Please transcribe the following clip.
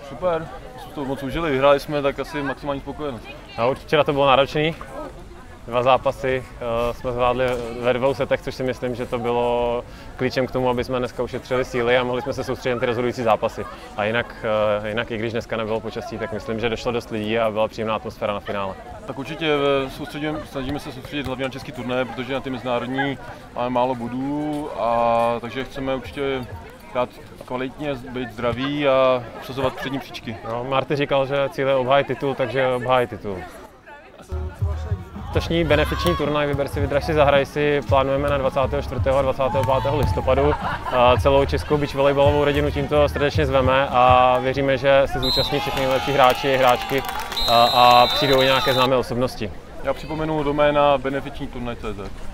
Super, jsme to moc užili, vyhráli jsme, tak asi maximální spokojenost. No, včera to bylo náročný. 2 zápasy jsme zvládli ve 2 setech, což si myslím, že to bylo klíčem k tomu, aby jsme dneska ušetřili síly a mohli jsme se soustředit na ty rozhodující zápasy. A jinak i když dneska nebylo počasí, tak myslím, že došlo dost lidí a byla příjemná atmosféra na finále. Tak určitě snažíme se soustředit hlavně na český turné, protože na ty mezinárodní máme málo bodů, takže chceme určitě hrát kvalitně, být zdraví a obsazovat přední příčky. No, Marty říkal, že cíl je obhájit titul, takže obhájí titul. Letošní benefiční turnaj Vyber si, vydraž si, zahraj si plánujeme na 24. a 25. listopadu. Celou českou beach volejbalovou rodinu tímto srdečně zveme a věříme, že se zúčastní všichni nejlepší hráči, hráčky a přijdou i nějaké známé osobnosti. Já připomenu doména benefiční turnaj.cz.